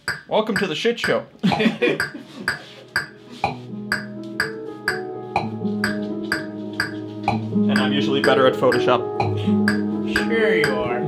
Welcome to the shit show. And I'm usually better at Photoshop. Sure you are.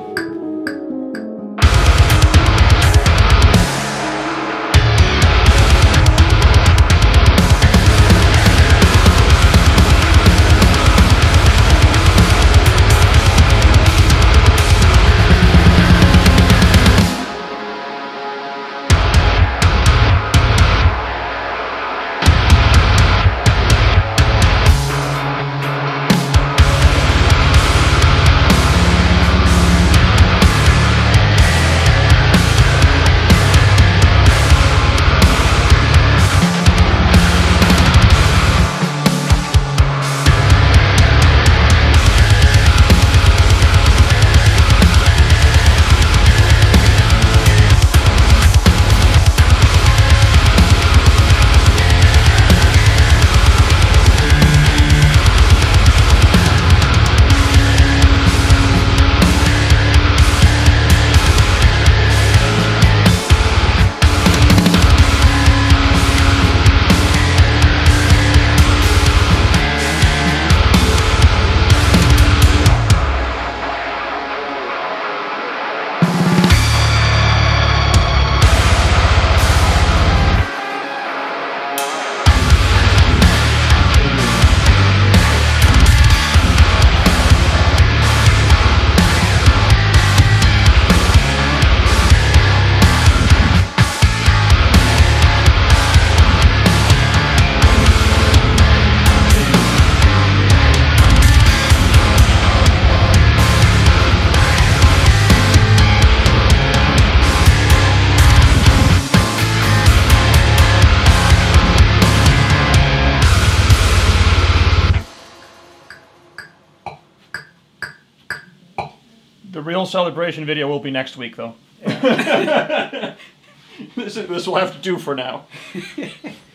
The real celebration video will be next week, though. Yeah. This will have to do for now.